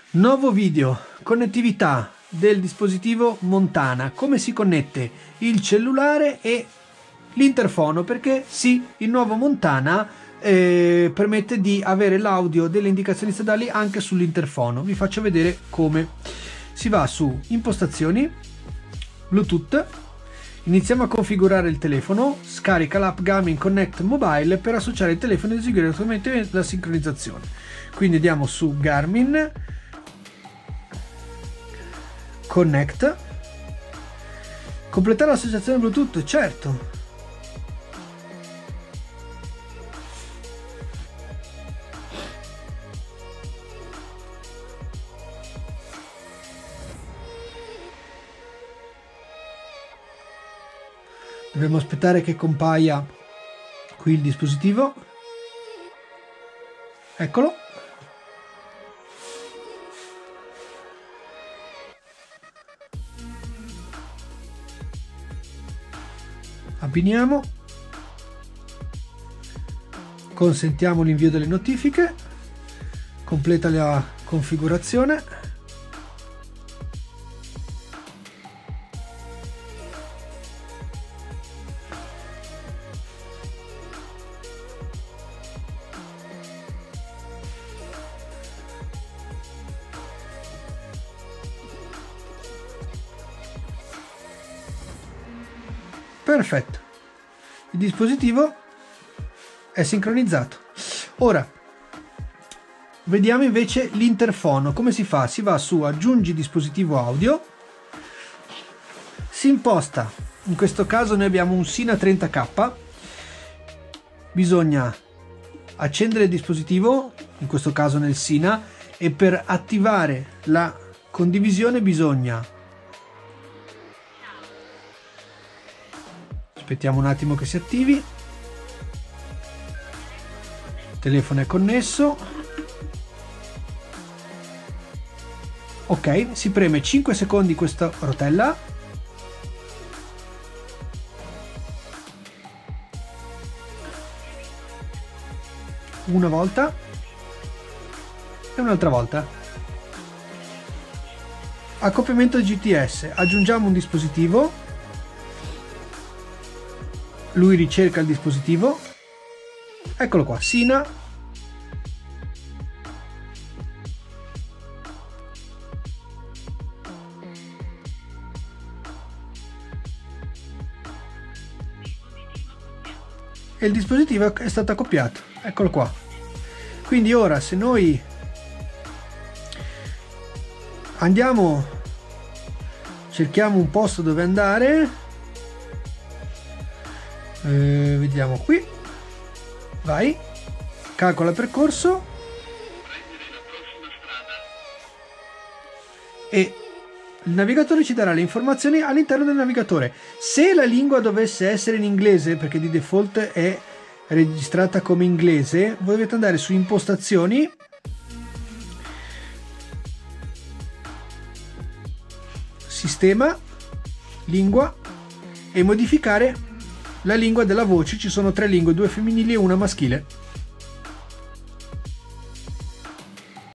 Nuovo video, connettività del dispositivo Montana, come si connette il cellulare e l'interfono, perché sì, il nuovo Montana permette di avere l'audio delle indicazioni stradali anche sull'interfono. Vi faccio vedere come. Si va su impostazioni, Bluetooth, iniziamo a configurare il telefono, scarica l'app Garmin Connect Mobile per associare il telefono ed eseguire automaticamente la sincronizzazione. Quindi andiamo su Garmin Connect, completare l'associazione Bluetooth, certo. Dobbiamo aspettare che compaia qui il dispositivo. Eccolo. Abbiniamo. Consentiamo l'invio delle notifiche. Completa la configurazione. Perfetto, il dispositivo è sincronizzato. Ora vediamo invece l'interfono. Come si fa? Si va su aggiungi dispositivo audio, si imposta. In questo caso noi abbiamo un Sina 30K, bisogna accendere il dispositivo, in questo caso nel Sina, e per attivare la condivisione bisogna, aspettiamo un attimo che si attivi, il telefono è connesso, ok, si preme 5 secondi questa rotella, una volta e un'altra volta. Accoppiamento GPS, aggiungiamo un dispositivo, lui ricerca il dispositivo, eccolo qua, Sina, e il dispositivo è stato accoppiato, eccolo qua. Quindi ora se noi andiamo, cerchiamo un posto dove andare, vediamo qui, vai, calcola il percorso e il navigatore ci darà le informazioni all'interno del navigatore. Se la lingua dovesse essere in inglese, perché di default è registrata come inglese, voi dovete andare su impostazioni, sistema, lingua e modificare la lingua della voce. Ci sono 3 lingue, 2 femminili e 1 maschile.